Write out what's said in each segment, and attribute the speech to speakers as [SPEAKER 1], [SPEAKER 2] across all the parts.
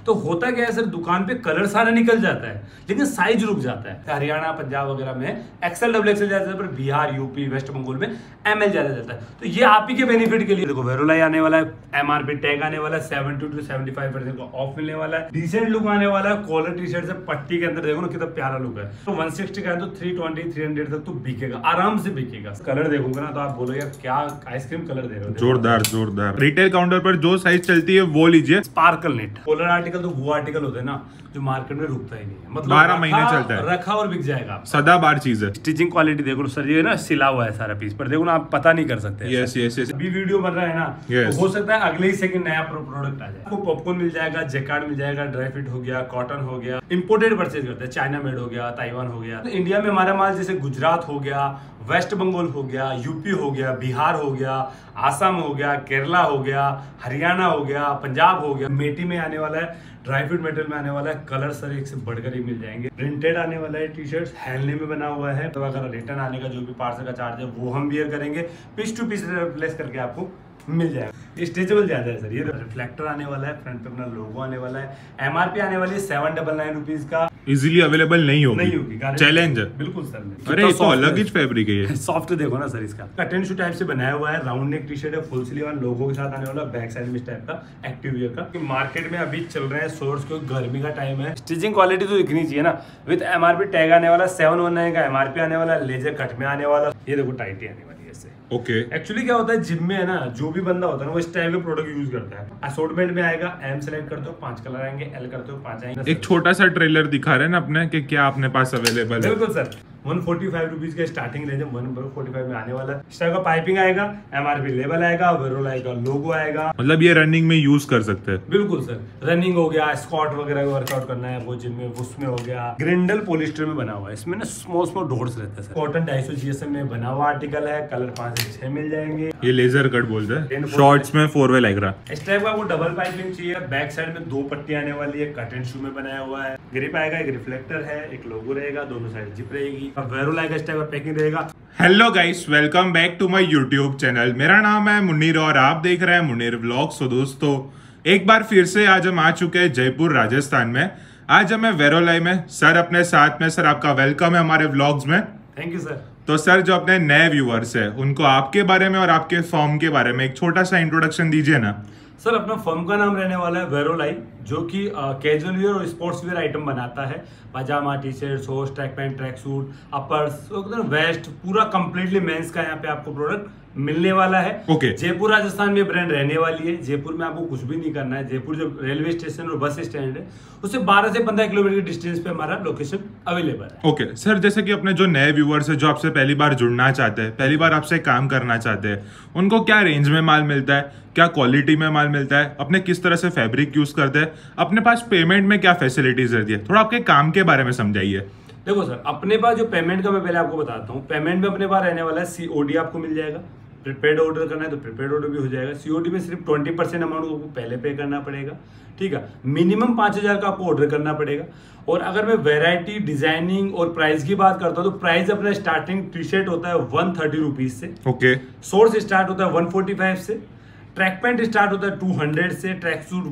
[SPEAKER 1] तो होता क्या है सर, दुकान पे कलर सारा निकल जाता है लेकिन साइज रुक जाता है। हरियाणा पंजाब वगैरह में एक्सएल डबल एक्सएल जाता है, पर बिहार यूपी वेस्ट बंगाल में एमएल ज्यादा जाता है। तो ये आप ही के बेनिफिट के लिए देखो, वेरोलाई आने वाला है, एमआरपी टैग आने वाला है, 70 to 75% का ऑफ मिलने वाला है, डिसेंट लुक आने वाला है। कॉलर टी शर्ट से पट्टी के अंदर देखो ना कितना प्यारा लुक है। तो 160 का है तो 320 300 तक तो बिकेगा, आराम से बिकेगा। कलर देखोगे ना तो आप बोलोगे यार क्या आइसक्रीम कलर दे रहे हो।
[SPEAKER 2] जोरदार जोरदार। रिटेल काउंटर पर जो साइज चलती है वो लीजिए।
[SPEAKER 1] स्पार्कल नेट कॉलर आर्टिकल तो वो आर्टिकल होता है ना जो मार्केट में रुकता ही नहीं है, मतलब
[SPEAKER 2] 12 महीने चलता है,
[SPEAKER 1] रखा और बिक जाएगा।
[SPEAKER 2] सदाबहार चीज है।
[SPEAKER 1] स्टिचिंग क्वालिटी देखो सर, ये ना सिला हुआ है सारा पीस, पर देखो ना आप पता नहीं कर सकते।
[SPEAKER 2] Yes yes yes.
[SPEAKER 1] अभी वीडियो बन रहा है ना,
[SPEAKER 2] yes.
[SPEAKER 1] तो हो सकता है अगले ही सेकंड नया प्रोडक्ट आ जाए। आपको पॉपकॉर्न मिल जाएगा, जैकार्ड मिल जाएगा, ड्राई फिट हो गया, कॉटन हो गया, इंपोर्टेड परचेज करते हैं, चाइना मेड हो गया, ताइवान हो गया। तो इंडिया में हमारा माल जैसे गुजरात हो गया, वेस्ट बंगाल हो गया, यूपी हो गया, बिहार हो गया, आसाम हो गया, केरला हो गया, हरियाणा हो गया, पंजाब हो गया। मेटी में आने वाला है, ड्राई फ्रूट मेटल में आने वाला है, कलर सर एक से बढ़कर ही मिल जाएंगे। प्रिंटेड आने वाला है, टी शर्ट हैंडलूम में बना हुआ है। तो अगर रिटर्न आने का जो भी पार्सल का चार्ज है वो हम बियर करेंगे, पीस टू पीस रिप्लेस करके आपको मिल जाएगा। स्ट्रेचेबल ज्यादा है सर। ये रिफ्लेक्टर आने वाला है, फ्रंट पे अपना लोगो आने वाला है, एमआरपी आने वाली है 799 रुपीज का।
[SPEAKER 2] इजीली अवेलेबल नहीं होगी, चैलेंज है।
[SPEAKER 1] बिल्कुल सर।
[SPEAKER 2] अरे तो अलग ही फैब्रिक है ये।
[SPEAKER 1] सॉफ्ट देखो ना सर, इसका कटन शू टाइप से बनाया हुआ है, राउंड नेक टी शर्ट है, फुल स्लीव वाला लोगो के साथ आने वाला, बैक साइड में इस टाइप का एक्टिव वियर का। मार्केट में अभी चल रहे हैं सोर्स, को गर्मी का टाइम है, स्टिचिंग क्वालिटी तो दिखनी चाहिए ना। विद एमआरपी टैग आने वाला, 719 का एमआरपी आने वाला, लेजर कट में आने वाला। ये देखो टाइटी आने वाली है इससे।
[SPEAKER 2] ओके।
[SPEAKER 1] एक्चुअली क्या होता है जिम में है ना, जो भी बंदा होता है ना वो इस टाइप के प्रोडक्ट यूज करता है। असॉर्टमेंट में आएगा, एम सेलेक्ट करते हो 5 कलर आएंगे, एल करते हो 5 आएंगे।
[SPEAKER 2] एक छोटा सा ट्रेलर दिखा रहे हैं ना अपने कि क्या अपने पास अवेलेबल है।
[SPEAKER 1] बिल्कुल सर। 145 रुपीज का स्टार्टिंग रेंज है, 145 में आने वाला है। इस टाइप का पाइपिंग आएगा, एमआरपी लेबल आएगा, वेरोलाई का लोगो आएगा।
[SPEAKER 2] मतलब ये रनिंग में यूज कर सकते हैं।
[SPEAKER 1] बिल्कुल सर। रनिंग हो गया, स्क्वाट वगैरह वर्कआउट करना है वो जिम में, उसमें हो गया। ग्रिंडल पॉलिस्टर में बना हुआ है, इसमें ना स्मॉल स्मॉल डॉट्स रहता है सर। कॉटन 250 जीएसएम में बना हुआ आर्टिकल है, कलर 5 से 6 मिल जाएंगे।
[SPEAKER 2] ये लेजर कट बोलते हैं, शॉर्ट्स में 4 वे लग रहा है।
[SPEAKER 1] इस टाइप का वो डबल पाइपिंग चाहिए। बैक साइड में 2 पट्टी आने वाली है, कट एंड शू में बनाया हुआ है। ग्रिप आएगा, एक रिफ्लेक्टर है, एक लोगो रहेगा, दोनों साइड जिप रहेगी, वेरोलाई का पैकिंग रहेगा।
[SPEAKER 2] Hello guys, welcome back to my YouTube channel. मेरा नाम है मुन्नीर और आप देख रहे हैं मुन्नीर व्लॉग्स। तो दोस्तों एक बार फिर से आज हम आ चुके हैं जयपुर राजस्थान में। आज हमें वेरोलाई में सर अपने साथ में। सर आपका वेलकम है हमारे व्लॉग्स में।
[SPEAKER 1] Thank you sir.
[SPEAKER 2] तो सर जो अपने नए व्यूअर्स है उनको आपके बारे में और आपके फॉर्म के बारे में एक छोटा सा इंट्रोडक्शन दीजिए ना।
[SPEAKER 1] सर अपना फर्म का नाम रहने वाला है वेरोलाई, जो कि कैजुअल वियर और स्पोर्ट्स वियर आइटम बनाता है। पजामा, T shirt, shorts, track pant, track suit, uppers, vest, पूरा कंप्लीटली मेंस का यहाँ पे आपको प्रोडक्ट मिलने वाला है।
[SPEAKER 2] ओके।
[SPEAKER 1] जयपुर राजस्थान में ब्रांड रहने वाली है। जयपुर में आपको कुछ भी नहीं करना है। जयपुर जो रेलवे स्टेशन और बस स्टैंड है उससे 12 से 15 किलोमीटर की डिस्टेंस पे हमारा लोकेशन अवेलेबल है।
[SPEAKER 2] ओके सर, जैसे कि अपने जो नए व्यूअर्स है जो आपसे पहली बार जुड़ना चाहते हैं, पहली बार आपसे काम करना चाहते हैं, उनको क्या रेंज में माल मिलता है, क्या क्वालिटी में माल मिलता है, अपने किस तरह से फैब्रिक यूज करते हैं, अपने पास पेमेंट में क्या फैसिलिटीज रहती है, थोड़ा आपके काम के बारे में समझाइए।
[SPEAKER 1] देखो सर, अपने पास जो पेमेंट का मैं पहले आपको बताता हूँ। पेमेंट में अपने पास रहने वाला है सीओडी आपको मिल जाएगा। प्रीपेड ऑर्डर करना है तो प्रीपेड ऑर्डर भी हो जाएगा। सीओडी में सिर्फ 20% अमाउंट आपको पहले पे करना पड़ेगा, ठीक है। मिनिमम 5000 का आपको ऑर्डर करना पड़ेगा। और अगर मैं वैरायटी, डिजाइनिंग और प्राइस की बात करता हूँ तो प्राइस अपना स्टार्टिंग टी शर्ट होता है 130 रुपीज से।
[SPEAKER 2] ओके।
[SPEAKER 1] सोर्स स्टार्ट होता है 145 से, ट्रैक पैंट स्टार्ट होता है 200 से, ट्रैक सूट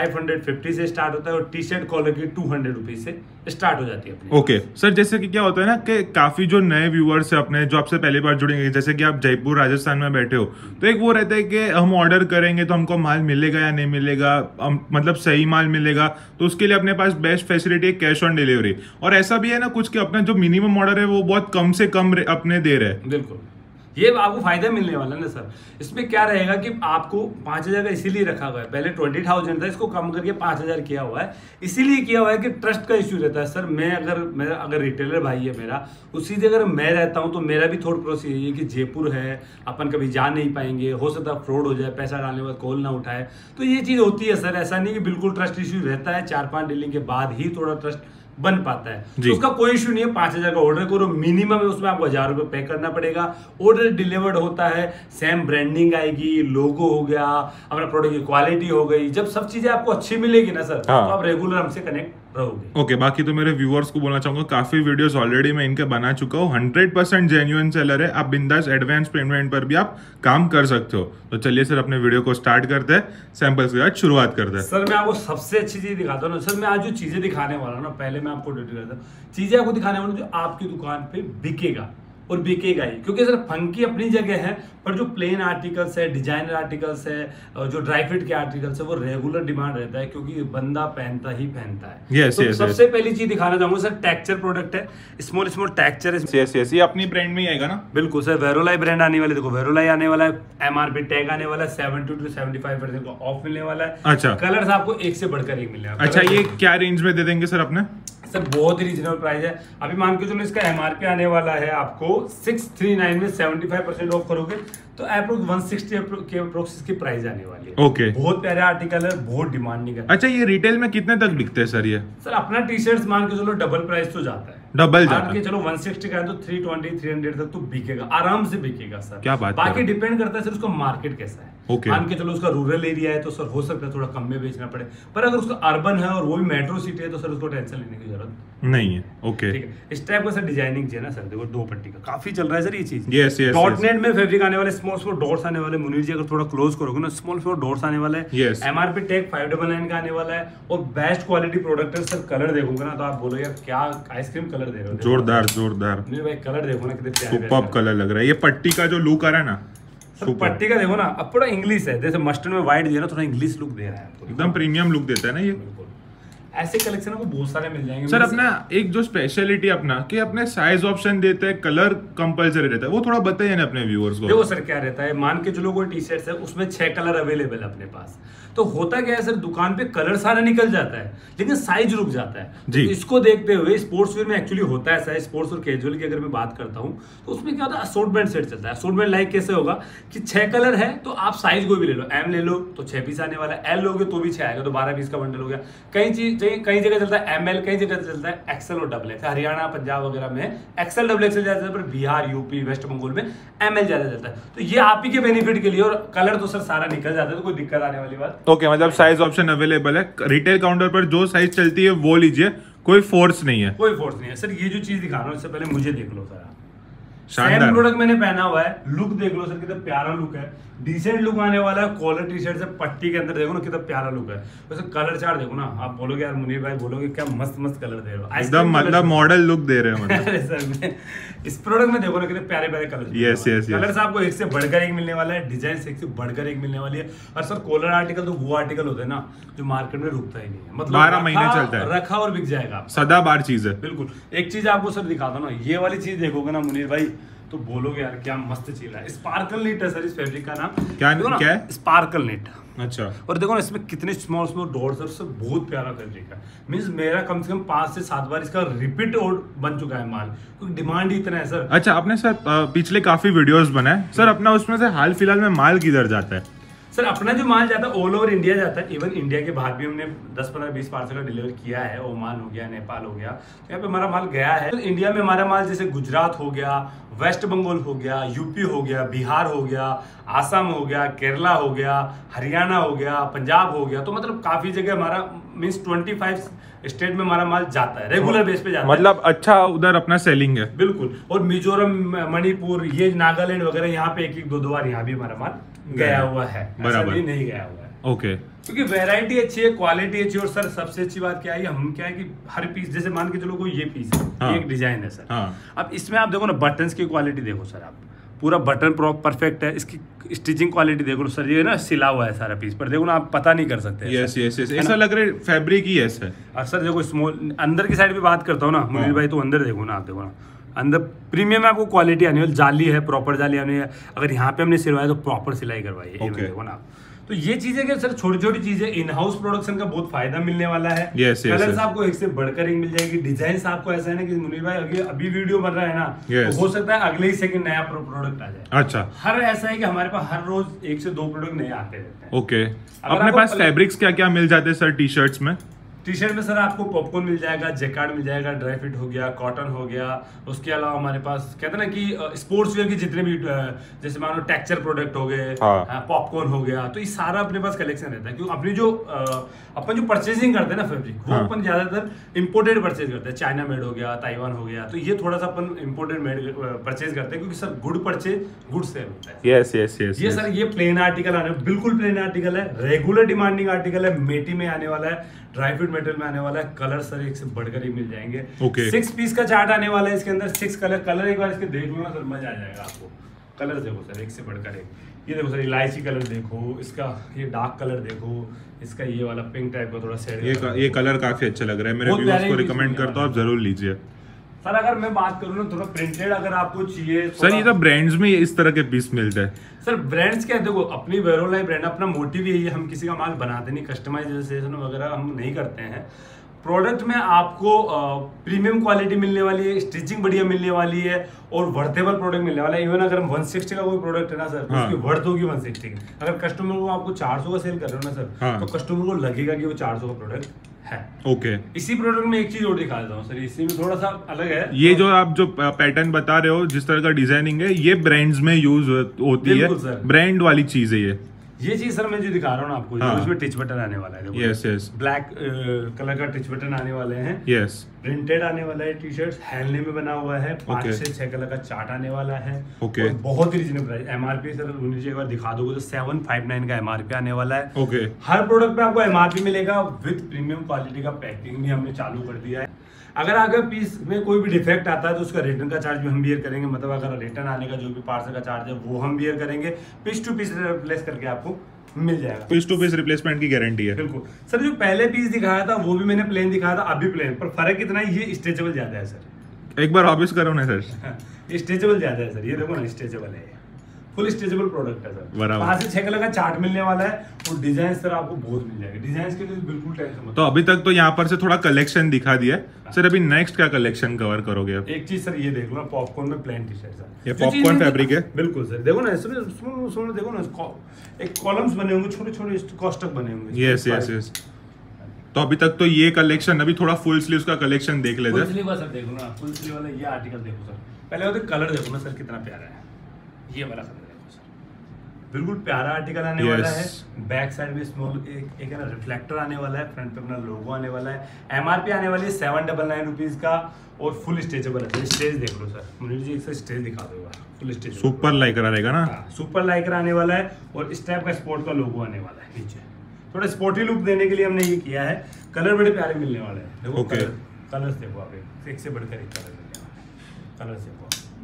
[SPEAKER 1] 550 से स्टार्ट होता है और टी शर्ट कॉलर की 200 रुपीज से स्टार्ट हो जाती है अपनी।
[SPEAKER 2] ओके सर, जैसे कि क्या होता है ना कि काफी जो नए व्यूअर्स है अपने जो आपसे पहली बार जुड़ेंगे, जैसे कि आप जयपुर राजस्थान में बैठे हो, तो एक वो रहता है कि हम ऑर्डर करेंगे तो हमको माल मिलेगा या नहीं मिलेगा, मतलब सही माल मिलेगा, तो उसके लिए अपने पास बेस्ट फैसिलिटी है कैश ऑन डिलीवरी। और ऐसा भी है ना कुछ कि अपना जो मिनिमम ऑर्डर है वो बहुत कम से कम अपने दे रहे हैं।
[SPEAKER 1] बिल्कुल, ये आपको फायदा मिलने वाला है ना सर। इसमें क्या रहेगा कि आपको 5000 का इसीलिए रखा हुआ है, पहले 20,000 था, इसको कम करके 5000 किया हुआ है। इसीलिए किया हुआ है कि ट्रस्ट का इश्यू रहता है सर। मेरा अगर रिटेलर भाई है मेरा, उसी जगह अगर मैं रहता हूँ तो मेरा भी थोड़ा प्रोसेस यही है कि जयपुर है, अपन कभी जा नहीं पाएंगे, हो सकता है फ्रॉड हो जाए, पैसा डालने के बाद कॉल ना उठाए, तो ये चीज़ होती है सर। ऐसा नहीं कि बिल्कुल ट्रस्ट इश्यू रहता है, 4-5 डीलिंग के बाद ही थोड़ा ट्रस्ट बन पाता है। तो उसका कोई इशू नहीं है, 5,000 का ऑर्डर करो, मिनिमम उसमें आपको 1,000 रुपए पे करना पड़ेगा। ऑर्डर डिलीवर्ड होता है, सेम ब्रांडिंग आएगी, लोगो हो गया, अपना प्रोडक्ट की क्वालिटी हो गई। जब सब चीजें आपको अच्छी मिलेगी ना सर, तो आप रेगुलर हमसे कनेक्ट रहोगे।
[SPEAKER 2] ओके, बाकी तो मेरे व्यूअर्स को बोलना चाहूंगा, काफी वीडियोस ऑलरेडी मैं इनके बना चुका हूँ। 100% जेन्युइन सेलर है, आप बिंदास एडवांस पेमेंट पर भी आप काम कर सकते हो। तो चलिए सर अपने वीडियो को स्टार्ट करते हैं, सैंपल्स के साथ शुरुआत करते हैं।
[SPEAKER 1] सर मैं आपको सबसे अच्छी चीज दिखाता हूँ ना सर, मैं आज जो चीजें दिखाने वाला हूँ ना, पहले मैं आपको डिटेल करता हूँ। चीजें आपको दिखाने वाला हूँ जो आपकी दुकान पे बिकेगा और बिकेगा ही, क्योंकि सर फंकी अपनी जगह है, पर जो प्लेन आर्टिकल्स है, डिजाइनर आर्टिकल्स है, जो ड्राई फिट के आर्टिकल्स है, वो रेगुलर डिमांड रहता है, क्योंकि बंदा पहनता ही पहनता है। तो सबसे पहली चीज दिखाना चाहूंगा सर, टेक्सचर प्रोडक्ट है, स्मॉल टेक्सचर है।
[SPEAKER 2] ये अपनी ब्रांड में ही आएगा ना?
[SPEAKER 1] बिल्कुल सर, वेरोलाई ब्रांड आने वाली, देखो वेरोलाई आने वाला है, MRP टैग आने वाला है, 70 to 75% का ऑफ मिलने वाला है।
[SPEAKER 2] अच्छा,
[SPEAKER 1] कलर्स आपको एक से बढ़कर एक मिलने वाला है।
[SPEAKER 2] अच्छा, ये क्या रेंज में दे देंगे सर अपने?
[SPEAKER 1] सर बहुत ही रीजनेबल प्राइस है। अभी मान के चलो इसका MRP आने वाला है आपको 639 में 75% ऑफ करोगे तो अप्रोक्स 160 के अप्रोक्स इसकी प्राइस आने वाली है।
[SPEAKER 2] ओके,
[SPEAKER 1] बहुत प्यारा आर्टिकल है, बहुत डिमांडिंग है।
[SPEAKER 2] अच्छा, ये रिटेल में कितने तक बिकते हैं सर ये?
[SPEAKER 1] सर अपना टी-शर्ट्स मान के चलो डबल प्राइस तो जाता है,
[SPEAKER 2] डबल जाता है।
[SPEAKER 1] चलो 160 का है तो 320 300 तक तो बिकेगा, आराम से बिकेगा सर।
[SPEAKER 2] क्या बात,
[SPEAKER 1] बाकी डिपेंड करता है सर उसका मार्केट कैसा है। मान के चलो उसका रूरल एरिया है तो सर हो सकता है थोड़ा कम में बेचना पड़े, पर अगर उसका अर्बन है और वो भी मेट्रो सिटी है तो सर उसको टेंशन लेने की जरूरत
[SPEAKER 2] नहीं है। ओके,
[SPEAKER 1] ठीक है। इस टाइप का सर डिजाइनिंग चाहिए ना सर, देखो 2 पट्टी का काफी चल रहा है सर ये चीज।
[SPEAKER 2] यस यस,
[SPEAKER 1] डॉट नेट में फैब्रिक आने वाले, स्मॉल डॉट्स आने वाले। मुनीर जी अगर थोड़ा क्लोज करोगे ना, स्मॉल डॉट्स आने वाले हैं। MRP टैग 599 का आने वाला है और बेस्ट क्वालिटी प्रोडक्ट है सर। कलर देखोगे ना तो आप बोलो यार क्या आइसक्रीम कलर दे रहे हो,
[SPEAKER 2] जोरदार जोरदार।
[SPEAKER 1] मुनीर भाई कलर देखो ना कितने प्यारे
[SPEAKER 2] सुपर्ब कलर लग रहा है। ये पट्टी का जो लुक आ रहा है ना,
[SPEAKER 1] पट्टी का देखो ना, अब थोड़ा इंग्लिश है, जैसे मस्टर्ड में व्हाइट दिया ना, थोड़ा इंग्लिश लुक दे रहा है,
[SPEAKER 2] एकदम प्रीमियम लुक देता है ना ये।
[SPEAKER 1] ऐसे कलेक्शन आपको बहुत सारे मिल जाएंगे
[SPEAKER 2] सर। अपना एक जो स्पेशलिटी अपना कि अपने साइज ऑप्शन देते हैं, कलर कंपलसरी रहता है, वो थोड़ा बताइए ना अपने व्यूअर्स को।
[SPEAKER 1] देखो सर क्या रहता है, मान के चलो कोई टी-शर्ट है उसमें 6 कलर अवेलेबल है अपने पास, तो होता क्या है सर, दुकान पे कलर सारा निकल जाता है लेकिन साइज रुक जाता है जी। तो इसको देखते हुए स्पोर्ट्स वेयर में एक्चुअली होता है साइज, स्पोर्ट्स और कैजुअल की अगर मैं बात करता हूँ तो उसमें क्या होता है, असॉर्टमेंट सेट चलता है। असॉर्टमेंट लाइक कैसे होगा कि 6 कलर है तो आप साइज कोई भी ले लो, M ले लो तो 6 पीस आने वाला है, L लोगे तो भी 6 आएगा तो 12 पीस का बंडल हो गया। कई जगह चलता है ML, कई जगह चलता है XL और डबल एक्स। हरियाणा पंजाब वगैरह में XL डबल एक्सएल ज्यादा चलता है, पर बिहार यूपी वेस्ट बंगाल में ML ज्यादा चलता है। तो ये आप ही के बेनिफिट के लिए, और कलर तो सर सारा निकल जाता है तो कोई दिक्कत आने वाली बात।
[SPEAKER 2] ओके, मतलब साइज ऑप्शन अवेलेबल है, रिटेल काउंटर पर जो साइज चलती है वो लीजिए, कोई फोर्स नहीं है।
[SPEAKER 1] कोई फोर्स नहीं है सर। ये जो चीज दिखा रहा हूँ इससे पहले मुझे देख लो सर,
[SPEAKER 2] शानदार
[SPEAKER 1] प्रोडक्ट मैंने पहना हुआ है, लुक देख लो सर कितना प्यारा लुक है, डिसेंट लुक आने वाला है। कॉलर टी-शर्ट से पट्टी के अंदर देखो ना कितना प्यारा लुक है। वैसे कलर चार्ट देखो ना, आप बोलोगे यार मुनीर भाई बोलोगे क्या मस्त मस्त कलर दे रहे हो,
[SPEAKER 2] एकदम मतलब मॉडल लुक दे रहे हो मतलब।
[SPEAKER 1] सर इस प्रोडक्ट में देखो ना कितने प्यारे प्यारे कलर।
[SPEAKER 2] यस यस,
[SPEAKER 1] कलर्स आपको एक से बढ़कर एक मिलने वाला है, डिजाइन एक से बढ़कर एक मिलने वाली है। और सर कॉलर आर्टिकल तो वो आर्टिकल होता है ना जो मार्केट में रुकता ही नहीं है, मतलब
[SPEAKER 2] 12 महीने चलता है,
[SPEAKER 1] रखा और बिक जाएगा,
[SPEAKER 2] सदाबहार चीज है।
[SPEAKER 1] बिल्कुल। एक चीज आपको सर दिखाता हूं ना, ये वाली चीज देखोगे ना मुनीर भाई तो बोलोगे यार क्या मस्त चीज है। स्पार्कल नेट है सर इस फैब्रिक का नाम। क्या है? Sparkle net.
[SPEAKER 2] अच्छा,
[SPEAKER 1] और देखो ना इसमें कितने स्मॉल डॉट्स है, सब बहुत प्यारा फैब्रिक है। मींस मेरा कम से कम 5 से 7 बार इसका रिपीट और बन चुका है माल, क्योंकि डिमांड ही इतना है सर।
[SPEAKER 2] अच्छा, आपने सर पिछले काफी वीडियोस बनाए सर, अपना उसमें से हाल फिलहाल में माल किधर जाता है?
[SPEAKER 1] सर अपना जो माल जाता है ऑल ओवर इंडिया जाता है, इवन इंडिया के बाहर भी हमने 10-15-20 पार्सल का डिलीवर किया है। ओमान हो गया, नेपाल हो गया, तो यहाँ पे हमारा माल गया है। तो इंडिया में हमारा माल जैसे गुजरात हो गया, वेस्ट बंगाल हो गया, यूपी हो गया, बिहार हो गया, आसाम हो गया, केरला हो गया, हरियाणा हो गया, पंजाब हो गया, तो मतलब काफी जगह हमारा मीन्स 25 स्टेट में हमारा माल जाता है, रेगुलर बेस पे जाता है।
[SPEAKER 2] मतलब अच्छा उधर अपना सेलिंग है।
[SPEAKER 1] बिल्कुल। और मिजोरम, मणिपुर, ये नागालैंड वगैरह यहाँ पे 1-2 बार यहाँ भी हमारा माल गया हुआ है,
[SPEAKER 2] बराबर
[SPEAKER 1] नहीं गया हुआ है।
[SPEAKER 2] ओके,
[SPEAKER 1] क्योंकि वैरायटी अच्छी है, क्वालिटी अच्छी है, और सर सबसे अच्छी बात क्या है, हम क्या है कि हर पीस, जैसे मान के चलो कोई ये पीस है,
[SPEAKER 2] हाँ,
[SPEAKER 1] एक डिजाइन है सर,
[SPEAKER 2] हाँ,
[SPEAKER 1] अब इसमें आप देखो ना बटन्स की क्वालिटी देखो सर, आप पूरा बटन परफेक्ट है, इसकी स्टिचिंग क्वालिटी देखो सर, ये ना सिला हुआ है सारा पीस पर, देखो ना आप पता नहीं कर सकते।
[SPEAKER 2] यस यस यस, ऐसा लग रहा है फैब्रिक ही ऐसा है।
[SPEAKER 1] और सर देखो स्मॉल अंदर की साइड भी बात करता हूँ ना मुनीर भाई, तो अंदर देखो ना, आप देखो ना अंदर प्रीमियम आपको क्वालिटी आने वाली, जाली है, प्रॉपर जाली आने है। अगर यहाँ पे हमने सिलवाया तो प्रॉपर सिलाई करवाई है, देखो ना। तो ये चीजें क्या सर, छोटी छोटी चीजें, इन हाउस प्रोडक्शन का बहुत फायदा मिलने वाला है। कलर्स आपको एक से बढ़कर एक मिल जाएगी, डिजाइन आपको ऐसा है ना कि मुनीर भाई अभी वीडियो बन रहा है ना, तो हो सकता है अगले ही सेकंड नया प्रोडक्ट आ जाए।
[SPEAKER 2] अच्छा,
[SPEAKER 1] हर ऐसा है कि हमारे पास हर रोज 1 से 2 प्रोडक्ट नए आते रहते हैं।
[SPEAKER 2] ओके, अपने पास फैब्रिक्स क्या क्या मिल जाते हैं सर टी शर्ट्स में?
[SPEAKER 1] टी शर्ट में सर आपको पॉपकॉर्न मिल जाएगा, जैकार्ड मिल जाएगा, ड्राई फिट हो गया, कॉटन हो गया। उसके अलावा हमारे पास कहते हैं ना कि स्पोर्ट्स वेयर के जितने भी जैसे मान लो टेक्सचर प्रोडक्ट हो गए, पॉपकॉर्न हो गया, तो ये सारा अपने पास कलेक्शन रहता है। क्योंकि अपनी जो अपन जो परचेजिंग करते हैं ना फैब्रिक, वो अपन ज्यादातर इम्पोर्टेड परचेज करते हैं। चाइना मेड हो गया, ताइवान हो गया, तो ये थोड़ा सा अपन इम्पोर्टेड मेड परचेज करते हैं, क्योंकि sir good purchase good sale होता है।
[SPEAKER 2] Yes yes yes.
[SPEAKER 1] ये सर ये प्लेन आर्टिकल आने, बिल्कुल प्लेन आर्टिकल है, रेगुलर डिमांडिंग आर्टिकल है, मेटी में आने वाला है, ड्राई फ्रूट मेटेरियल में आने वाला है। कलर सर एक से बढ़कर ही मिल जाएंगे। 6 पीस का चार्ट आने वाला है इसके अंदर, 6 कलर एक बार इसके देख लो ना सर, मजा आ जाएगा आपको। कलर देखो सर एक से बढ़कर एक। ये देखो सर इलायची कलर देखो, इसका ये डार्क कलर देखो, इसका ये वाला पिंक टाइप का थोड़ा शेड।
[SPEAKER 2] ये कलर काफी अच्छा लग रहा है, मेरे व्यूअर्स को रिकमेंड करता हूं आप जरूर लीजिए।
[SPEAKER 1] सर अगर मैं बात करूँ ना थोड़ा प्रिंटेड अगर आपको चाहिए
[SPEAKER 2] सर, ये तो ब्रांड्स में इस तरह के पीस मिलते हैं
[SPEAKER 1] सर। ब्रांड्स क्या है, देखो अपनी वेरोलाई ब्रांड अपना मोटिव यही है, हम किसी का माल बनाते नहीं, कस्टमाइजेशन वगैरह हम नहीं करते हैं। प्रोडक्ट में आपको प्रीमियम क्वालिटी मिलने वाली है, स्टिचिंग बढ़िया मिलने वाली है और वर्थेबल प्रोडक्ट मिलने वाला है। इवन अगर 160 का कोई प्रोडक्ट है ना सर, उसकी वर्थ होगी 160 की। अगर कस्टमर को आपको 400 का सेल कर रहे हो ना सर, तो कस्टमर को लगेगा कि वो 400 का प्रोडक्ट है।
[SPEAKER 2] ओके।
[SPEAKER 1] इसी प्रोडक्ट में एक चीज और दिखा देता हूँ सर, इसी में थोड़ा सा अलग है।
[SPEAKER 2] ये जो आप जो पैटर्न बता रहे हो, जिस तरह का डिजाइनिंग है, ये ब्रांड्स में यूज होती है, ब्रांड वाली चीज है
[SPEAKER 1] ये चीज सर मैं जो दिखा रहा हूँ ना आपको, इसमें टिच बटन आने वाला है।
[SPEAKER 2] Yes yes.
[SPEAKER 1] ब्लैक कलर का टिच बटन आने वाले हैं।
[SPEAKER 2] यस।
[SPEAKER 1] प्रिंटेड आने वाला है, टी शर्ट हैंडलूम में बना हुआ है। 5 से 6 कलर का चार्ट आने वाला है।
[SPEAKER 2] ओके।
[SPEAKER 1] बहुत ही रीजनेबल प्राइस। एमआरपी सर नीचे एक बार दिखा दोगे तो 759 का एमआरपी आने वाला है।
[SPEAKER 2] ओके।
[SPEAKER 1] हर प्रोडक्ट पे आपको एमआरपी मिलेगा विद प्रीमियम क्वालिटी का पैकिंग भी हमने चालू कर दिया है। अगर अगर पीस में कोई भी डिफेक्ट आता है तो उसका रिटर्न का चार्ज भी हम बियर करेंगे। मतलब अगर रिटर्न आने का जो भी पार्सल का चार्ज है वो हम बियर करेंगे। पीस टू पीस रिप्लेस करके आपको मिल जाएगा।
[SPEAKER 2] पीस टू पीस रिप्लेसमेंट की गारंटी है।
[SPEAKER 1] बिल्कुल सर। जो पहले पीस दिखाया था वो भी मैंने प्लेन दिखाया था, अभी प्लेन, पर फर्क इतना है ये स्ट्रेचेबल ज्यादा है सर।
[SPEAKER 2] एक बार वापस करो ना सर।
[SPEAKER 1] ये स्ट्रेचेबल ज्यादा है सर, ये देखो ना स्ट्रेचेबल है, फुल स्ट्रेचेबल प्रोडक्ट है सर। 5 से 6 कलर का चार्ट मिलने वाला है और डिजाइन सर आपको बहुत मिल जाएगा। डिजाइन के लिए बिल्कुल टेंशन मत।
[SPEAKER 2] तो अभी तक तो यहाँ पर से थोड़ा कलेक्शन दिखा दिया सर, अभी नेक्स्ट क्या कलेक्शन कवर करोगे आप?
[SPEAKER 1] एक चीज सर ये देख लो, पॉपकॉर्न में प्लेन टी शर्ट सर।
[SPEAKER 2] ये पॉपकॉर्न फैब्रिक है।
[SPEAKER 1] बिल्कुल सर। देखो ना इसमें सुनो देखो ना, एक कॉलम्स बने होंगे, छोटे छोटे कोष्टक बने होंगे।
[SPEAKER 2] Yes yes yes. तो अभी तक तो ये कलेक्शन, अभी थोड़ा फुल स्लीव्स का कलेक्शन देख लेते हैं।
[SPEAKER 1] फुल स्लीव सर देखो ना, फुल स्लीव वाला ये आर्टिकल देखो सर। पहले होते कलर देखो ना सर कितना प्यारा है, ये वाला कलर देखो सर, बिल्कुल प्यारा आर्टिकल आने वाला है। बैक साइड में स्मॉल एक है ना रिफ्लेक्टर आने वाला है, फ्रंट पे अपना लोगो आने वाला है। एमआरपी आने वाली है 799 रुपीज का और फुल स्ट्रेचेबल है। स्टेज देख लो सर, मुनीर जी एक स्टेज दिखा दो, फुल स्टेज
[SPEAKER 2] सुपर लाइकर रहेगा ना।
[SPEAKER 1] सुपर लाइकर आने वाला है और इस टाइप का स्पोर्ट का लोगो आने वाला है नीचे। थोड़ा स्पोर्टी लुक देने के लिए हमने ये किया है। कलर बड़े प्यारे मिलने वाले हैं। देखो कलर्स देखो आप, एक से बढ़कर एक कलर मिलने वाला है। कलर्स देखो।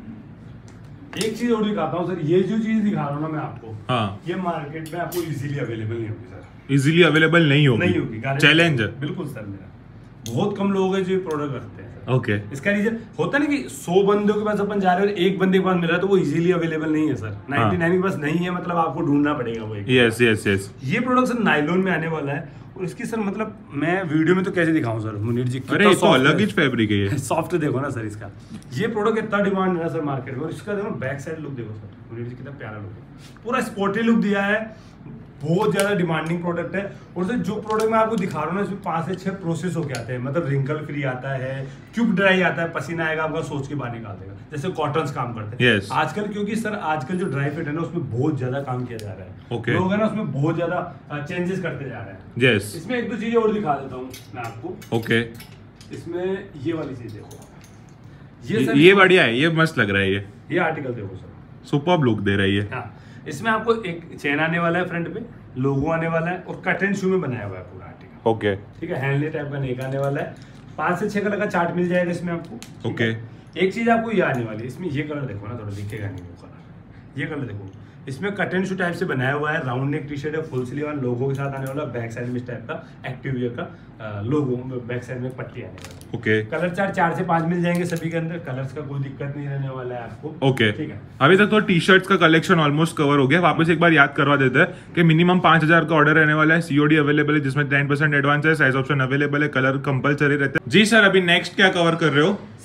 [SPEAKER 1] एक चीज और दिखाता हूँ सर, ये जो चीज दिखा रहा हूँ ना मैं आपको, ये मार्केट में आपको इजीली अवेलेबल नहीं होगी सर।
[SPEAKER 2] इजीली अवेलेबल नहीं होगी, चैलेंज है।
[SPEAKER 1] बिल्कुल सर, मेरा बहुत कम लोग हैं जो प्रोडक्ट रखते हैं सर।
[SPEAKER 2] ओके।
[SPEAKER 1] इसका रीजन होता है ना कि 100 बंदों के पास अपन जा रहे हैं और एक बंदे के पास मिल रहा है तो वो इजीली अवेलेबल नहीं है सर। 99 के पास नहीं है, मतलब आपको ढूंढना पड़ेगा वो।
[SPEAKER 2] Yes yes yes.
[SPEAKER 1] ये प्रोडक्ट सर नायलॉन में आने वाला है और इसकी सर मतलब मैं वीडियो में तो कैसे दिखाऊं सर मुनीर जी।
[SPEAKER 2] अरे तो अलग ही फैब्रिक है ये।
[SPEAKER 1] सॉफ्ट देखो ना सर इसका। ये प्रोडक्ट इतना डिमांड है ना सर मार्केट में। और इसका देखो बैक साइड लुक देखो सर मुनीर जी, कितना प्यारा लुक है, पूरा स्पोर्टी लुक दिया है। बहुत ज्यादा डिमांडिंग प्रोडक्ट है। और सर जो प्रोडक्ट मैं आपको दिखा रहा हूँ ना, इसमें 5 से 6 प्रोसेस होके आते हैं। मतलब रिंकल फ्री आता है, क्यूब ड्राई आता है, पसीना आएगा आपका सोच के बाहर निकाल देगा, जैसे कॉटन्स काम करते हैं। आजकल क्योंकि सर आजकल जो ड्राई फिट है ना उसमें बहुत ज्यादा काम किया जा रहा है। लोग है ना उसमें बहुत ज्यादा चेंजेस करते जा रहे हैं। इसमें एक दो चीजें और दिखा देता हूँ मैं आपको।
[SPEAKER 2] ओके।
[SPEAKER 1] इसमें ये वाली चीज देखो,
[SPEAKER 2] ये बढ़िया है, ये मस्त लग रहा है। ये
[SPEAKER 1] आर्टिकल देखो सर,
[SPEAKER 2] सुपर्ब लुक दे रही है।
[SPEAKER 1] हाँ, इसमें आपको एक चेन आने वाला है, फ्रंट पे लोगो आने वाला है और कट एंड शू में बनाया हुआ है पूरा आर्टिकल।
[SPEAKER 2] ओके।
[SPEAKER 1] ठीक है, हैंडले टाइप का नेक आने वाला है। 5 से 6 कलर का चार्ट मिल जाएगा इसमें आपको।
[SPEAKER 2] ओके।
[SPEAKER 1] एक चीज आपको ये आने वाली है, इसमें ये कलर देखो ना, थोड़ा दिखेगा नहीं वो कलर। ये कलर देखो, इसमें कट एंड शू टाइप से बनाया हुआ है। राउंड नेक टी शर्ट है, फुल स्लीव वाला लोगो के साथ आने वाला। बैक साइड में इस टाइप का एक्टिव वियर का लोगो, बैक साइड में पट्टी आने वाली।
[SPEAKER 2] ओके।
[SPEAKER 1] कलर चार्ट 4 से 5 मिल जाएंगे सभी के अंदर। कलर्स का कोई दिक्कत नहीं रहने वाला है आपको।
[SPEAKER 2] ओके।
[SPEAKER 1] ठीक है।
[SPEAKER 2] अभी तक तो टी शर्ट्स का कलेक्शन ऑलमोस्ट कवर हो गया। वापस एक बार याद करवा देते हैं कि मिनिमम 5000 का ऑर्डर रहने वाला है। सीओडी अवेलेबल है जिसमें 10% एडवांस है। साइज ऑप्शन अवेलेबल है। कलर कंपलसरी रहता है। जी सर, अभी नेक्स्ट क्या कवर कर रहे हो?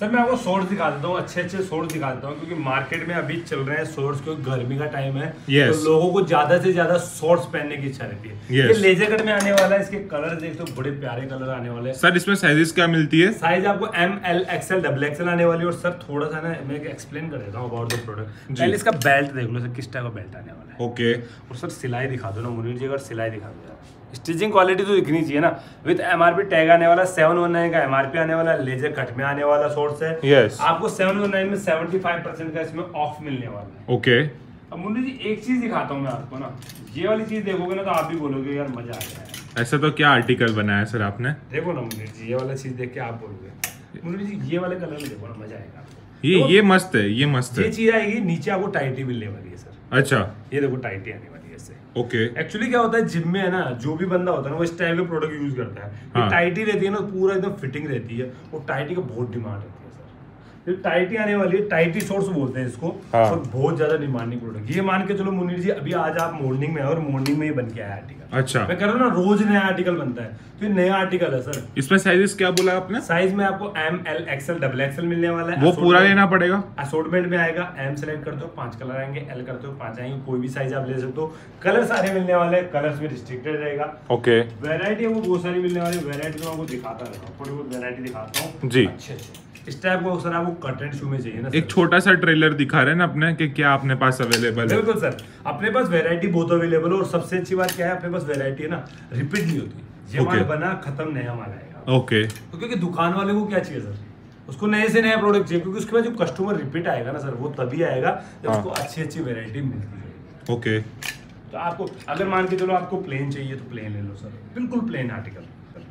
[SPEAKER 1] सर मैं आपको शॉर्ट्स दिखा देता हूँ, अच्छे अच्छे शॉर्ट्स दिखा देता हूँ, क्योंकि मार्केट में अभी चल रहे हैं शॉर्ट्स, क्योंकि गर्मी का टाइम है।
[SPEAKER 2] yes.
[SPEAKER 1] तो लोगों को ज्यादा से ज्यादा शॉर्ट्स पहनने की इच्छा रहती है।
[SPEAKER 2] yes.
[SPEAKER 1] ये लेजर कट में आने वाला है, इसके कलर देख तो बड़े प्यारे कलर आने वाले हैं।
[SPEAKER 2] सर इसमें साइजेस क्या मिलती है?
[SPEAKER 1] साइज आपको ML XL XXL आने वाली है। और सर थोड़ा सा ना मैं एक्सप्लेन कर देता हूँ अबाउट द प्रोडक्ट। पहले इसका बेल्ट देख लो सर, किस टाइप का बेल्ट आने वाला है।
[SPEAKER 2] ओके।
[SPEAKER 1] और सर सिलाई दिखा दो ना मुनीर जी, अगर सिलाई दिखा दो, स्टिचिंग क्वालिटी तो दिखनी चाहिए ना। विद MRP टैग आने वाला, 719 का MRP आने वाला, लेजर कट में आने वाला शॉर्ट्स है।
[SPEAKER 2] yes.
[SPEAKER 1] आपको 719 में 75% का इसमें ऑफ मिलने वाला है।
[SPEAKER 2] ओके।
[SPEAKER 1] अब मुनीर जी एक चीज दिखाता हूँ मैं आपको ना, ये वाली चीज देखोगे ना तो आप भी बोलोगे यार मजा आ गया है।
[SPEAKER 2] ऐसा तो क्या आर्टिकल बनाया सर आपने?
[SPEAKER 1] देखो ना मुनीर जी, ये वाला चीज देख के आप बोलोगे मुनीर जी ये वाले कलर में देखो ना, मजा आएगा आपको।
[SPEAKER 2] ये मस्त है, ये मस्त है।
[SPEAKER 1] ये चीज आएगी नीचे, आपको टाइटी मिलने वाली है सर।
[SPEAKER 2] अच्छा।
[SPEAKER 1] ये देखो टाइटी आने वाली है इससे।
[SPEAKER 2] ओके।
[SPEAKER 1] एक्चुअली क्या होता है जिम में है ना, जो भी बंदा होता है ना वो इस टाइप के प्रोडक्ट यूज करता है।
[SPEAKER 2] हाँ।
[SPEAKER 1] टाइटी रहती है ना, पूरा एकदम फिटिंग रहती है, और टाइटी का बहुत डिमांड रहती है सर। टाइटी आने वाली है, टाइटी शॉर्ट्स बोलते हैं इसको।
[SPEAKER 2] हाँ।
[SPEAKER 1] और बहुत ज्यादा डिमांडिंग प्रोडक्ट, ये मान के चलो मुनीर जी अभी आज आप मॉर्निंग में और मॉर्निंग में ही बन के आया आर्टिकल।
[SPEAKER 2] अच्छा।
[SPEAKER 1] मैं कह रहा हूँ ना रोज नया आर्टिकल बनता है, तो ये नया आर्टिकल है सर।
[SPEAKER 2] इसमें साइजेस क्या बोला आपने?
[SPEAKER 1] साइज में आपको ML XL XXL मिलने वाला है।
[SPEAKER 2] वो पूरा लेना पड़ेगा?
[SPEAKER 1] असॉर्टमेंट में आएगा, M सेलेक्ट करते हो 5 कलर आएंगे, L करते हो 5 आएंगे, कोई भी साइज आप ले सकते हो। कलर सारे मिलने वाले हैं, कलर्स में रिस्ट्रिक्टेड रहेगा।
[SPEAKER 2] ओके।
[SPEAKER 1] वैरायटी है वो बहुत सारी मिलने वाली है। वैरायटी मैं आपको दिखाता रहता हूँ, थोड़ी बहुत वैरायटी दिखाता हूँ
[SPEAKER 2] जी।
[SPEAKER 1] अच्छे अच्छे इस टाइप को सर आपको कट एंड शू में चाहिए ना।
[SPEAKER 2] एक छोटा सा ट्रेलर दिखा रहे हैं ना अपने कि क्या अपने पास अवेलेबल है?
[SPEAKER 1] बिल्कुल सर, अपने पास वैरायटी बहुत अवेलेबल है। और सबसे अच्छी बात क्या है, अपने पास वैरायटी है ना रिपीट नहीं होती। ये माल बना खत्म, नया माल आएगा।
[SPEAKER 2] ओके।
[SPEAKER 1] तो क्योंकि दुकान वाले को क्या चाहिए सर, उसको नए से नया प्रोडक्ट चाहिए, क्योंकि उसके बाद जो कस्टमर रिपीट आएगा ना सर, वो तभी आएगा जब उसको अच्छी अच्छी वैरायटी मिलती है।
[SPEAKER 2] ओके।
[SPEAKER 1] तो आपको अगर मान के चलो आपको प्लेन चाहिए तो प्लेन ले लो सर, बिल्कुल प्लेन आर्टिकल।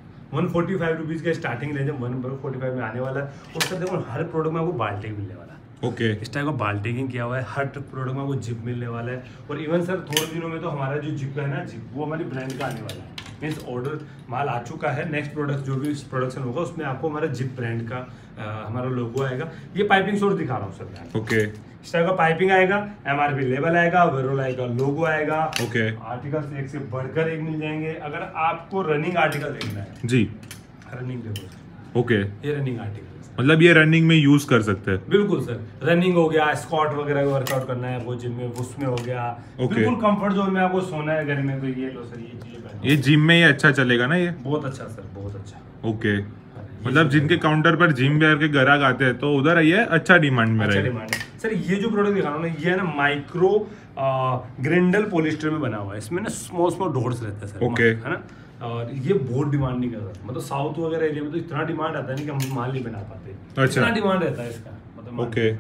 [SPEAKER 1] 145 रुपीज का स्टार्टिंग रेंज है, 145 में आने वाला है। और सर देखो हर प्रोडक्ट में आपको बाल्टी मिलने वाला है।
[SPEAKER 2] ओके।
[SPEAKER 1] इस टाइप का बाल्टिंग किया हुआ है, हर प्रोडक्ट में आपको जिप मिलने वाला है। और इवन सर थोड़े दिनों में तो हमारा जो जिप है ना, जिप वो हमारी ब्रांड का आने वाला है। मीन्स ऑर्डर माल आ चुका है, नेक्स्ट प्रोडक्ट जो भी प्रोडक्शन होगा उसमें आपको हमारा जिप ब्रांड का हमारा लोगो आएगा। ये पाइपिंग सोर्स दिखा रहा हूँ सर मैं।
[SPEAKER 2] ओके।
[SPEAKER 1] इस टाइप का पाइपिंग आएगा, MRP लेबल आएगा, वेरोलाई का लोगो आएगा।
[SPEAKER 2] ओके।
[SPEAKER 1] आर्टिकल एक से बढ़कर एक मिल जाएंगे। अगर आपको रनिंग आर्टिकल देखना है
[SPEAKER 2] जी,
[SPEAKER 1] रनिंग देखो।
[SPEAKER 2] ओके।
[SPEAKER 1] ये रनिंग आर्टिकल
[SPEAKER 2] मतलब ये रनिंग में यूज कर सकते हैं?
[SPEAKER 1] बिल्कुल सर, रनिंग हो गया, स्क्वाट वगैरह का वर्कआउट करना है वो जिम में, उसमें हो गया। बिल्कुल कंफर्ट जोन में आपको सोना है घर में, तो ये लो सर, ये चीजें पहनो।
[SPEAKER 2] ये जिम में ही अच्छा चलेगा ना ये?
[SPEAKER 1] बहुत अच्छा सर, बहुत अच्छा।
[SPEAKER 2] ओके। मतलब जिनके काउंटर पर जिम वेयर के ग्राहक आते हैं तो उधर ये अच्छा डिमांड में रहेगा।
[SPEAKER 1] डिमांड है सर। ये जो प्रोडक्ट दिखा रहा हूँ ना, ये है ना माइक्रो ग्रिंडल पॉलिस्टर में बना हुआ है। इसमें ना स्मॉल स्मॉल डॉट्स रहते हैं सर।
[SPEAKER 2] ओके।
[SPEAKER 1] है ना, और ये बहुत डिमांड नहीं करता। मतलब साउथ वगैरह एरिया में तो इतना डिमांड आता है नहीं कि हम माल नहीं बना पाते।
[SPEAKER 2] अच्छा।
[SPEAKER 1] इतना डिमांड रहता है इसका। मतलब
[SPEAKER 2] ओके।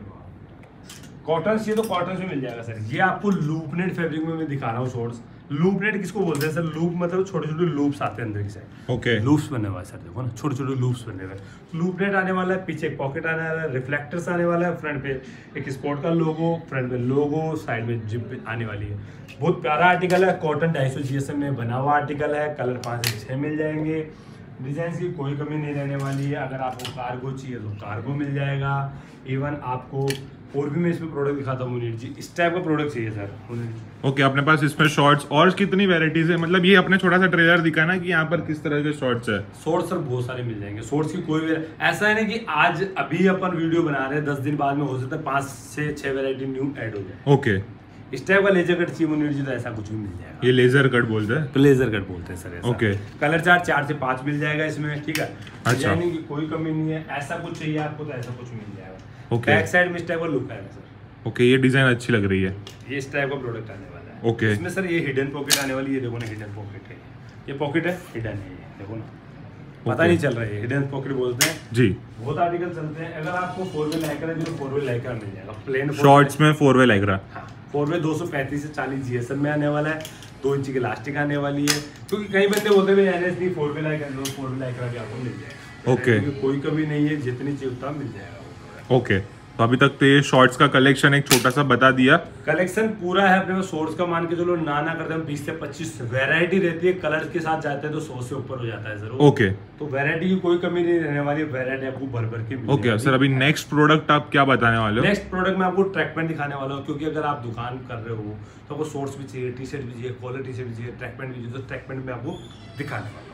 [SPEAKER 1] कॉटन चाहिए तो कॉटन में मिल जाएगा सर। ये आपको लूपनेट फैब्रिक में मैं दिखा रहा हूँ शॉर्ट्स। लूपनेट किसको बोलते हैं सर? लूप मतलब छोटे छोटे लूप्स आते हैं अंदर की साइड।
[SPEAKER 2] ओके।
[SPEAKER 1] लूप्स बने हुआ है सर, देखो ना छोटे छोटे लूप्स बने हुए हैं। लूपनेट आने वाला है, पीछे एक पॉकेट आने वाला है, रिफ्लेक्टर्स आने वाला है, फ्रंट पे एक स्पोर्ट का लोगो, फ्रंट पे लोगो, साइड में जिप आने वाली है। बहुत प्यारा आर्टिकल है, कॉटन 250 GSM में बना हुआ आर्टिकल है। कलर 5 से 6 मिल जाएंगे। डिजाइन की कोई कमी नहीं रहने वाली है। अगर आपको कार्गो चाहिए तो कार्गो मिल जाएगा। इवन आपको और भी मैं इसमें प्रोडक्ट दिखाता हूँ मुनीर जी, इस टाइप का प्रोडक्ट चाहिए सर मुनीर जी।
[SPEAKER 2] ओके। अपने पास इसमें शॉर्ट्स और कितनी वेराइटीज है? मतलब ये अपने छोटा सा ट्रेलर दिखाना कि यहाँ पर किस तरह के शॉर्ट्स है।
[SPEAKER 1] शॉर्ट्स सर बहुत सारे मिल जाएंगे। शॉर्ट्स की कोई ऐसा है ना कि आज अभी अपन वीडियो बना रहे हैं, 10 दिन बाद में हो सकता है 5 से 6 वेराइटी न्यू ऐड हो जाए।
[SPEAKER 2] ओके।
[SPEAKER 1] इस टाइप का लेजर कट चाहिए मुनीर जी तो ऐसा कुछ भी मिल जाएगा।
[SPEAKER 2] ये लेजर कट बोलते हैं?
[SPEAKER 1] तो लेजर कट बोलते हैं सर ऐसा।
[SPEAKER 2] ओके।
[SPEAKER 1] कलर चार्ट 4 से 5 मिल जाएगा इसमें, ठीक है।
[SPEAKER 2] अच्छा।
[SPEAKER 1] डिजाइनिंग की कोई कमी नहीं है। ऐसा कुछ चाहिए आपको तो ऐसा कुछ मिल जाएगा।
[SPEAKER 2] ओके।
[SPEAKER 1] बैक साइड में इस टाइप का लुक आएगा सर।
[SPEAKER 2] ओके। ये डिजाइन अच्छी लग रही है।
[SPEAKER 1] ये इस टाइप का प्रोडक्ट आने वाला है।
[SPEAKER 2] ओके।
[SPEAKER 1] इसमें सर ये हिडन पॉकेट आने वाली है। ये देखो ना, हिडन पॉकेट है। ये पॉकेट है, हिडन है। ये देखो ना, पता नहीं चल रहा है। हिडन पॉकेट बोलते हैं
[SPEAKER 2] जी।
[SPEAKER 1] बहुत आर्टिकल चलते हैं। अगर आपको 4-वे लाइक्रा है, जो 4-वे लाइक्रा मिल जाएगा प्लेन
[SPEAKER 2] शॉर्ट्स में 4-वे लाइक्रा।
[SPEAKER 1] हाँ, 4-वे 235 से 40 GSM में आने वाला है। 2 इंच की इलास्टिक आने वाली है। क्योंकि कई बंदे बोलते हैं NSD 4-वे लाइक्रा लो, 4-वे लाइक्रा भी आपको मिल जाएगा।
[SPEAKER 2] ओके।
[SPEAKER 1] कोई कमी नहीं है, जितनी चाहिए उतना मिल जाएगा।
[SPEAKER 2] ओके। तो अभी तक तो ये शॉर्ट्स का कलेक्शन एक छोटा सा बता दिया।
[SPEAKER 1] कलेक्शन पूरा है अपने पास। शॉर्ट्स का मान के चलो ना करते हैं 20 से 25 वैरायटी रहती है। कलर के साथ जाते हैं तो 100 से ऊपर हो जाता है जरूर।
[SPEAKER 2] ओके।
[SPEAKER 1] तो वैरायटी की कोई कमी नहीं रहने वाली। वैरायटी आपको भर भर के मिल
[SPEAKER 2] ओके सर, अभी नेक्स्ट प्रोडक्ट आप क्या बताने वाले हो?
[SPEAKER 1] नेक्स्ट प्रोडक्ट में आपको ट्रैक पैंट दिखाने वाला हूँ। क्योंकि अगर आप दुकान कर रहे हो तो आपको शॉर्ट्स भी चाहिए, टी शर्ट भी चाहिए, कॉलर टी शर्ट भी चाहिए, ट्रैक पैंट भी चाहिए। तो ट्रैक पैंट में आपको दिखाने वाला हूँ।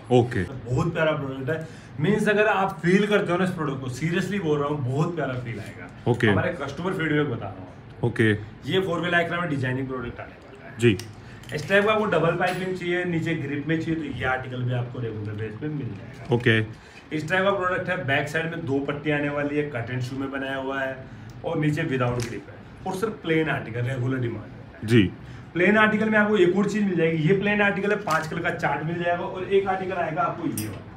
[SPEAKER 2] ओके
[SPEAKER 1] बहुत प्यारा प्रोडक्ट है। मीन्स अगर आप फील करते हो ना इस प्रोडक्ट को, सीरियसली बोल रहा हूँ, बहुत प्यारा फील आएगा।
[SPEAKER 2] ओके।
[SPEAKER 1] हमारे कस्टमर फीडबैक बता रहा हूँ।
[SPEAKER 2] ओके
[SPEAKER 1] ये 4 व्हील आइक्रा में डिजाइनिंग प्रोडक्ट आने वाला है
[SPEAKER 2] जी।
[SPEAKER 1] इस टाइप का आपको डबल पाइपिंग चाहिए, नीचे ग्रिप में चाहिए, तो ये आर्टिकल भी आपको रेगुलर बेस पे मिल जाएगा।
[SPEAKER 2] ओके
[SPEAKER 1] इस टाइप का प्रोडक्ट है। बैक साइड में 2 पट्टी आने वाली है, कट एंड शू में बनाया हुआ है, और नीचे विदाउट ग्रिप है, और सिर्फ प्लेन आर्टिकल रेगुलर डिमांड है
[SPEAKER 2] जी।
[SPEAKER 1] प्लेन आर्टिकल में आपको एक और चीज मिल जाएगी। ये प्लेन आर्टिकल है, 5 कलर का चार्ट मिल जाएगा, और एक आर्टिकल आएगा आपको ये वाला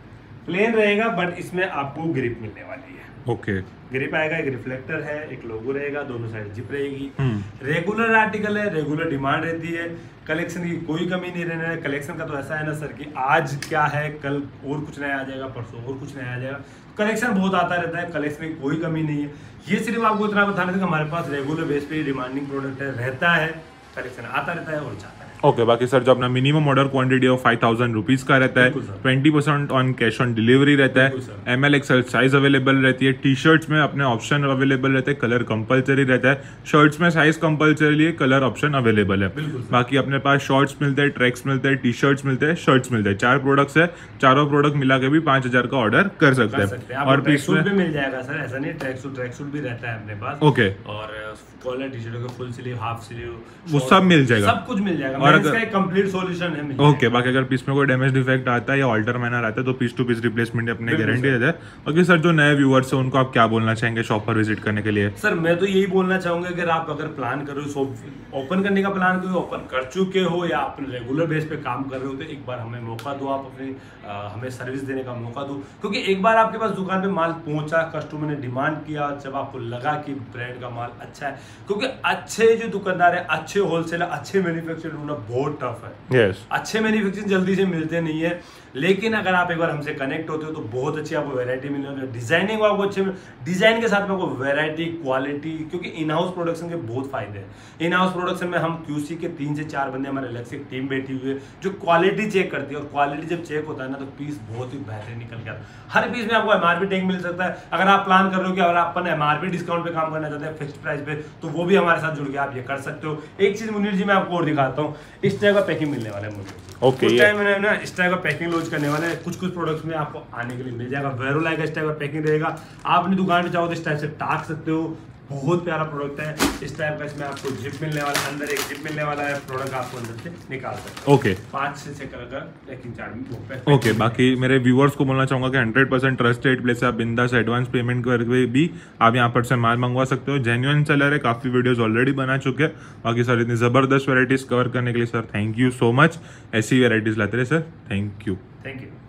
[SPEAKER 1] प्लेन रहेगा, बट इसमें आपको ग्रिप मिलने वाली है।
[SPEAKER 2] ओके
[SPEAKER 1] ग्रिप आएगा, एक रिफ्लेक्टर है, एक लोगो रहेगा, दोनों साइड जिप रहेगी। रेगुलर आर्टिकल है, रेगुलर डिमांड रहती है, कलेक्शन की कोई कमी नहीं रहने है। कलेक्शन का तो ऐसा है ना सर कि आज क्या है, कल और कुछ नया आ जाएगा, परसों और कुछ नया आ जाएगा। कलेक्शन बहुत आता रहता है, कलेक्शन की कोई कमी नहीं है। ये सिर्फ आपको इतना बताना था कि हमारे पास रेगुलर बेस पे डिमांडिंग प्रोडक्ट है, रहता है, कलेक्शन आता रहता है और जाता है।
[SPEAKER 2] ओके बाकी सर जो अपना minimum order quantity of 5000 rupees का रहता है, 20% ऑन कैश ऑन डिलीवरी रहता है, ML XL साइज अवेलेबल रहती है, टी शर्ट्स में अपने ऑप्शन अवेलेबल रहते हैं, कलर कंपलसरी रहता है, शर्ट्स में साइज कंपलसरी है, कलर ऑप्शन अवेलेबल है। बाकी अपने पास शॉर्ट्स मिलते हैं, ट्रैक्स मिलते हैं, टी शर्ट्स मिलते हैं, शर्ट्स मिलते हैं, 4 प्रोडक्ट्स है, चारों प्रोडक्ट मिला के भी 5000 का ऑर्डर कर सकते हैं। और
[SPEAKER 1] पीस भी मिल जाएगा सर, ऐसा नहीं, ट्रैक सूट भी रहता है अपने पास।
[SPEAKER 2] ओके
[SPEAKER 1] और collar T shirt full sleeve, half sleeve,
[SPEAKER 2] वो सब मिल जाएगा,
[SPEAKER 1] सब कुछ मिल जाएगा।
[SPEAKER 2] और
[SPEAKER 1] इसका एक कंप्लीट सॉल्यूशन है।
[SPEAKER 2] ओके बाकी अगर पीस में कोई डैमेज डिफेक्ट आता है या ऑल्टर मैनर आता है तो पीस टू पीस रिप्लेसमेंट अपने गारंटी रहता है। ओके सर जो नए व्यूअर्स हैं उनको आप क्या बोलना चाहेंगे शॉप पर विजिट करने के लिए?
[SPEAKER 1] सर मैं तो यही बोलना चाहूंगा कि आप अगर प्लान कर रहे हो शॉप ओपन करने का, प्लान करो, ओपन कर चुके हो या आप रेगुलर बेस पे काम कर रहे हो, तो एक बार हमें मौका दो, आप अपनी हमें सर्विस देने का मौका दो। क्योंकि एक बार आपके पास दुकान पे माल पहुंचा, कस्टमर ने डिमांड किया, जब आपको लगा कि ब्रांड का माल अच्छा है, क्योंकि अच्छे जो दुकानदार है, अच्छे होलसेलर, अच्छे मैन्युफैक्चरर ढूंढना बहुत टफ है। अच्छे मैन्युफैक्चरिंग जल्दी से मिलते नहीं है, लेकिन अगर आप एक बार हमसे कनेक्ट होते हो तो बहुत अच्छी आपको वैरायटी मिलेगी। डिजाइनिंग आपको अच्छे, डिजाइन के साथ में आपको वैरायटी, क्वालिटी, क्योंकि इन हाउस प्रोडक्शन के बहुत फायदे हैं। इन हाउस प्रोडक्शन में हम QC के 3 से 4 बंदे, हमारे अलग से टीम बैठी हुई है जो क्वालिटी चेक करती है, और क्वालिटी जब चेक होता है ना तो पीस बहुत ही बेहतरीन निकल के आता है। हर पीस में आपको MRP टैग मिल सकता है। अगर आप प्लान कर रहे हो कि अगर आप MRP डिस्काउंट पे काम करना चाहते हैं फिक्स्ड प्राइस पे, तो वो भी हमारे साथ जुड़ के आप ये कर सकते हो। एक चीज मुनीर जी मैं आपको और दिखाता हूँ, इस टाइप का पैकिंग मिलने वाला है मुझे।
[SPEAKER 2] ओके
[SPEAKER 1] उस टाइम में ना इस टाइप का पैकिंग लॉन्च करने वाले हैं। कुछ प्रोडक्ट्स में आपको आने के लिए मिल जाएगा, वेरोलाइक इस टाइप का पैकिंग रहेगा। आप अपनी दुकान पे चाहो तो इस टाइप से टाक सकते हो। बहुत प्यारा प्रोडक्ट है इस टाइप का। इसमें आपको जिप मिलने वाला है, अंदर एक जिप मिलने वाला है, प्रोडक्ट आपको अंदर से निकाल सकते हो।
[SPEAKER 2] ओके
[SPEAKER 1] 5 से कलर का पैकिंग चार्ट में।
[SPEAKER 2] ओके बाकी मेरे व्यूअर्स को बोलना चाहूंगा कि 100% ट्रस्टेड प्लेस है, आप बिंदास एडवांस पेमेंट करके भी आप यहाँ पर से माल मंगवा सकते हो। जेन्युइन सेलर है, काफी वीडियोस ऑलरेडी बना चुके हैं। बाकी सर इतनी जबरदस्त वैरायटीज कवर करने के लिए sir thank you so much. ऐसी वैरायटीज लाते रहे सर, थैंक यू।